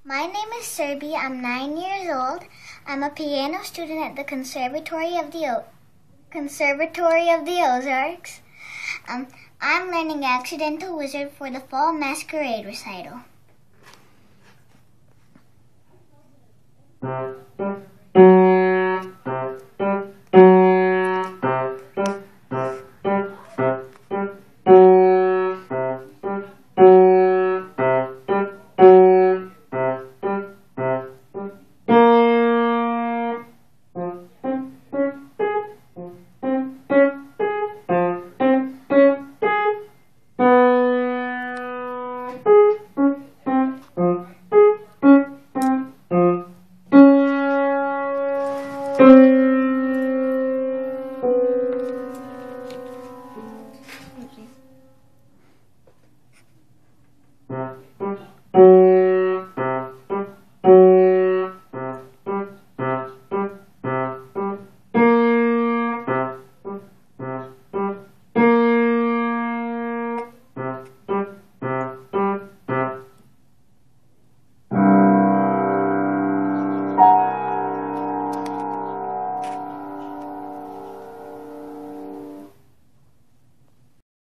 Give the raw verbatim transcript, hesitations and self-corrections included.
My name is Serby. I'm nine years old. I'm a piano student at the Conservatory of the o- Conservatory of the Ozarks. Um, I'm learning Accidental Wizard for the Fall Masquerade Recital.